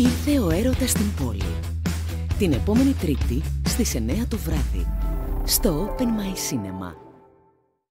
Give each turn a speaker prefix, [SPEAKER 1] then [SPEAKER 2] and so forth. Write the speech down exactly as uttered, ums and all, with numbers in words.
[SPEAKER 1] Ήρθε ο έρωτας στην πόλη. Την επόμενη Τρίτη στις εννιά το βράδυ στο Open My Cinema.